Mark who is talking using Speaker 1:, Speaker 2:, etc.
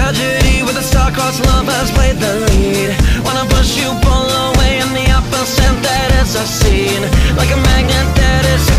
Speaker 1: tragedy where the star-crossed lovers played the lead. Wanna push you, pull away, and the opposite that is a scene. Like a magnet that is